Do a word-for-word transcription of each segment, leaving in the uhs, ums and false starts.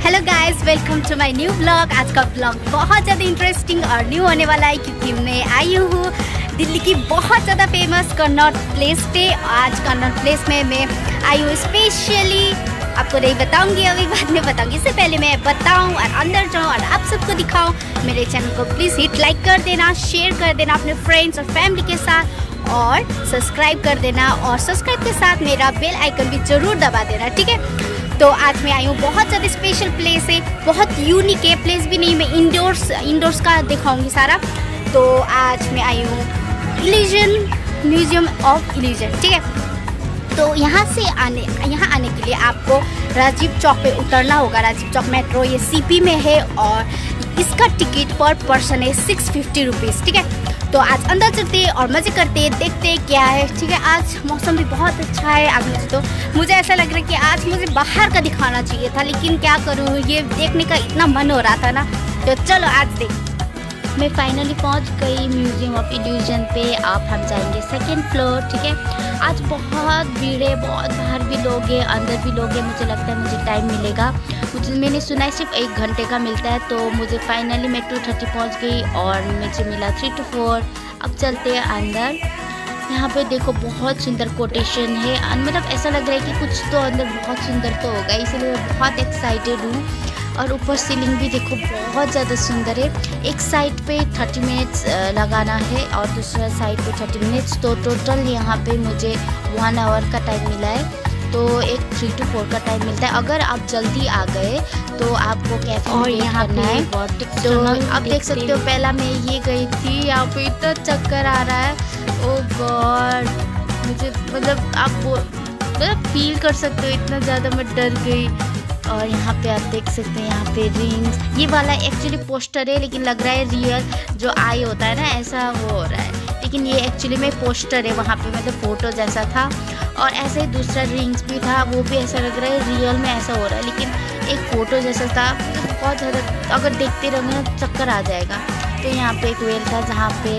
Hello guys, welcome to my new blog. आज का blog बहुत ज़्यादा इंटरेस्टिंग और न्यू होने वाला है क्योंकि मैं आई हूँ दिल्ली की बहुत ज़्यादा फेमस कन्नॉट प्लेस पे। आज कन्नॉट प्लेस में मैं आई हूँ स्पेशली, आपको नहीं बताऊंगी, अभी बाद में बताऊंगी। इससे पहले मैं बताऊं और अंदर जाऊं और आप सबको दिखाऊं। मेरे चैनल को प्लीज़ हिट लाइक कर देना, शेयर कर देना अपने फ्रेंड्स और फैमिली के साथ और सब्सक्राइब कर देना, और सब्सक्राइब के साथ मेरा बेल आइकन भी ज़रूर दबा देना, ठीक है। तो आज मैं आई हूँ, बहुत ज़्यादा स्पेशल प्लेस है, बहुत यूनिक है। प्लेस भी नहीं, मैं इंडोर्स इंडोर्स का दिखाऊंगी सारा। तो आज मैं आई हूँ इल्यूजन म्यूजियम ऑफ इल्यूजन, ठीक है। तो यहाँ से आने यहाँ आने के लिए आपको राजीव चौक पे उतरना होगा। राजीव चौक मेट्रो ये सीपी में है और इसका टिकट पर पर्सन है सिक्स फिफ्टी रुपीज़, ठीक है। तो आज अंदर चलते और मज़े करते देखते क्या है, ठीक है। आज मौसम भी बहुत अच्छा है। आज मुझे तो मुझे ऐसा लग रहा है कि आज मुझे बाहर का दिखाना चाहिए था, लेकिन क्या करूँ, ये देखने का इतना मन हो रहा था ना। तो चलो आज देख। मैं फाइनली पहुंच गई म्यूजियम ऑफ इल्यूजन पे। अब हम जाएंगे सेकेंड फ्लोर, ठीक है। आज बहुत भीड़ है, बहुत बाहर भी लोग हैं, अंदर भी लोग हैं। मुझे लगता है मुझे टाइम मिलेगा। मुझे मैंने सुना है सिर्फ एक घंटे का मिलता है, तो मुझे फाइनली मैं टू थर्टी पहुँच गई और मुझे मिला थ्री टू फोर। अब चलते हैं अंदर। यहाँ पे देखो बहुत सुंदर कोटेशन है, मतलब ऐसा लग रहा है कि कुछ तो अंदर बहुत सुंदर तो होगा, इसलिए मैं बहुत एक्साइटेड हूँ। और ऊपर सीलिंग भी देखो बहुत ज़्यादा सुंदर है। एक साइड पे थर्टी मिनट्स लगाना है और दूसरा साइड पे थर्टी मिनट्स, तो टोटल यहाँ पे मुझे वन आवर का टाइम मिला है। तो एक थ्री टू फोर का टाइम मिलता है। अगर आप जल्दी आ गए तो आपको कैफे में यहाँ करना है। तो आप देख सकते हो, पहला मैं ये गई थी, यहाँ पे इतना चक्कर आ रहा है, ओ गॉड। मुझे मतलब आप मतलब फील कर सकते हो, इतना ज़्यादा मैं डर गई। और यहाँ पे आप देख सकते हैं, यहाँ पे रिंग्स, ये वाला एक्चुअली पोस्टर है, लेकिन लग रहा है रियल जो आई होता है ना, ऐसा वो हो रहा है, लेकिन ये एक्चुअली में पोस्टर है। वहाँ पे मतलब फ़ोटो जैसा था। और ऐसे ही दूसरा रिंग्स भी था, वो भी ऐसा लग रहा है रियल में ऐसा हो रहा है, लेकिन एक फ़ोटो जैसा था। बहुत ज़्यादा अगर देखते रहोगे ना चक्कर आ जाएगा। तो यहाँ पे एक वेल था जहाँ पे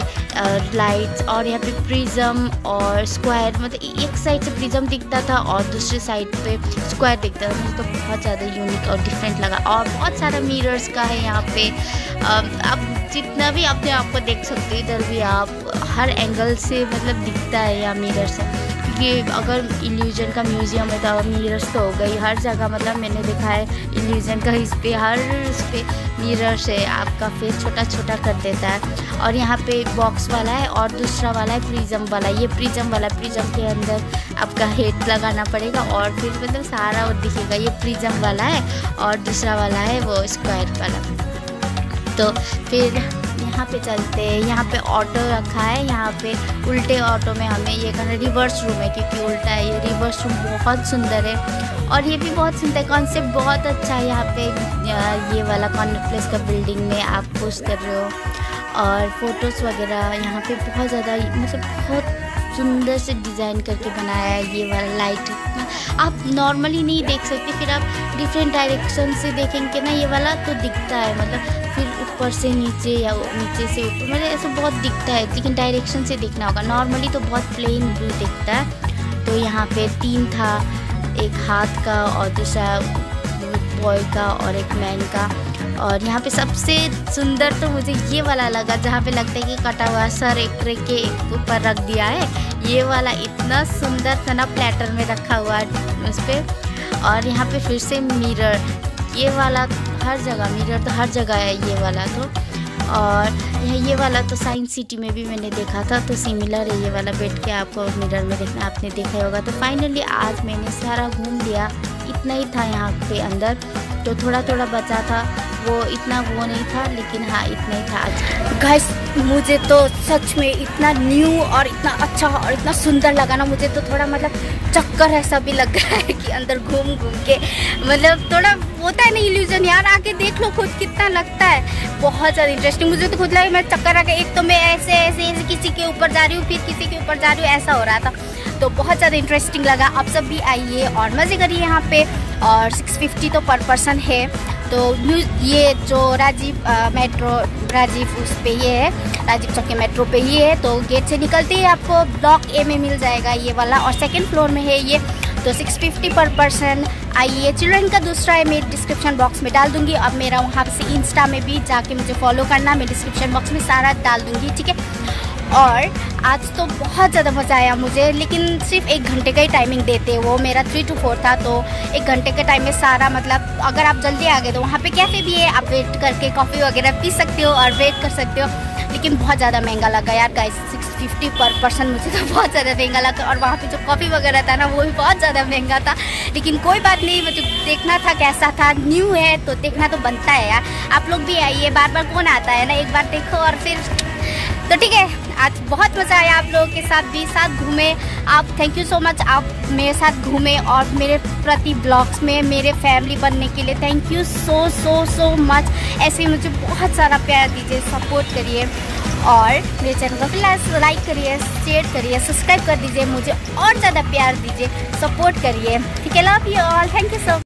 लाइट्स और यहाँ पे प्रिज्म और स्क्वायर, मतलब एक साइड से प्रिज्म दिखता था और दूसरे साइड पे स्क्वायर दिखता था। मुझे तो बहुत ज़्यादा यूनिक और डिफरेंट लगा। और बहुत सारा मिरर्स का है यहाँ पे। अब जितना भी अपने आप को देख सकते हो, इधर भी आप हर एंगल से मतलब दिखता है यहाँ मिरर से। क्योंकि अगर इल्यूजन का म्यूज़ियम है तो मिरर्स तो हो गई हर जगह। मतलब मैंने देखा है इल्यूजन का, इस पर हर इस पर मिरर्स है, आपका फेस छोटा छोटा कर देता है। और यहाँ पे बॉक्स वाला है और दूसरा वाला है प्रिज्म वाला। ये प्रिज्म वाला, प्रिज्म के अंदर आपका हेड लगाना पड़ेगा और फिर मतलब सारा वो दिखेगा। ये प्रिज्म वाला है और दूसरा वाला है वो स्क्वायर वाला। तो फिर यहाँ पे चलते हैं। यहाँ पे ऑटो रखा है, यहाँ पे उल्टे ऑटो में हमें ये करना, रिवर्स रूम है क्योंकि उल्टा है। ये रिवर्स रूम बहुत सुंदर है और ये भी बहुत सुंदर, कॉन्सेप्ट बहुत अच्छा है। यहाँ पे ये वाला कॉन्नॉट प्लेस का बिल्डिंग में आप पोस्ट कर रहे हो और फोटोज़ वगैरह यहाँ पे बहुत ज़्यादा, मतलब बहुत सुंदर से डिज़ाइन करके बनाया है। ये वाला लाइट आप नॉर्मली नहीं देख सकते, फिर आप डिफरेंट डायरेक्शन से देखेंगे ना, ये वाला तो दिखता है, मतलब फिर ऊपर से नीचे या नीचे से ऊपर, मतलब ऐसा बहुत दिखता है, लेकिन डायरेक्शन से देखना होगा। नॉर्मली तो बहुत प्लेन व्यू दिखता है। तो यहाँ पे तीन था, एक हाथ का और दूसरा बॉय का और एक मैन का। और यहाँ पे सबसे सुंदर तो मुझे ये वाला लगा, जहाँ पे लगता है कि कटा हुआ सर एक ट्रे के ऊपर रख दिया है। ये वाला इतना सुंदर था ना, प्लेटर में रखा हुआ है उस पर। और यहाँ पे फिर से मिरर, ये वाला हर जगह मिरर तो हर जगह है ये वाला तो। और यह ये वाला तो साइंस सिटी में भी मैंने देखा था, तो सिमिलर है ये वाला, बैठ के आपको मिरर में देखना, आपने देखा होगा। तो फाइनली आज मैंने सारा घूम लिया, इतना ही था यहाँ पे अंदर। तो थोड़ा थोड़ा बचा था, वो इतना वो नहीं था, लेकिन हाँ इतना ही था आज। गाइस मुझे तो सच में इतना न्यू और इतना अच्छा और इतना सुंदर लगा ना, मुझे तो थोड़ा मतलब चक्कर ऐसा भी लग रहा है कि अंदर घूम घूम के, मतलब थोड़ा होता है ना इल्यूजन यार, आके देख लो खुद कितना लगता है। बहुत ज़्यादा इंटरेस्टिंग, मुझे तो खुद लगा मैं चक्कर आ गया। एक तो मैं ऐसे ऐसे ऐसे किसी के ऊपर जा रही हूँ, फिर किसी के ऊपर जा रही हूँ, ऐसा हो रहा था। तो बहुत ज़्यादा इंटरेस्टिंग लगा। आप सब भी आइए और मज़े करिए यहाँ पे। और सिक्स फिफ्टी तो पर पर्सन है। तो ये जो राजीव मेट्रो राजीव उस पे ये है, राजीव चौक के मेट्रो पे ही है। तो गेट से निकलते ही आपको ब्लॉक ए में मिल जाएगा ये वाला, और सेकंड फ्लोर में है ये। तो सिक्स फिफ्टी पर पर्सन। आइए, चिल्ड्रन का दूसरा है मैं डिस्क्रिप्शन बॉक्स में डाल दूँगी। अब मेरा वहाँ से इंस्टा में भी जाके मुझे फॉलो करना, मैं डिस्क्रिप्शन बॉक्स में सारा डाल दूँगी, ठीक है। और आज तो बहुत ज़्यादा मज़ा आया मुझे, लेकिन सिर्फ एक घंटे का ही टाइमिंग देते, वो मेरा थ्री टू फोर था, तो एक घंटे के टाइम में सारा मतलब अगर आप जल्दी आ गए तो वहाँ पे कैफ़े भी है, आप वेट करके कॉफ़ी वगैरह पी सकते हो और वेट कर सकते हो। लेकिन बहुत ज़्यादा महंगा लगा यार guys, six fifty per person मुझे तो बहुत ज़्यादा महंगा लगा। और वहाँ पे जो कॉफ़ी वगैरह था ना वो भी बहुत ज़्यादा महंगा था, लेकिन कोई बात नहीं, मुझे देखना था कैसा था, न्यू है तो देखना तो बनता है यार। आप लोग भी आइए, बार बार कौन आता है ना, एक बार देखो और फिर तो ठीक है। आज बहुत मज़ा आया आप लोगों के साथ भी, साथ घूमे आप। थैंक यू सो मच, आप मेरे साथ घूमे और मेरे प्रति ब्लॉग्स में मेरे फैमिली बनने के लिए thank you so so so much. ऐसे ही मुझे बहुत सारा प्यार दीजिए, सपोर्ट करिए और मेरे चैनल को फिलहाल लाइक करिए, शेयर करिए, सब्सक्राइब कर दीजिए, मुझे और ज़्यादा प्यार दीजिए, सपोर्ट करिए, ठीक है। Love you all, thank you so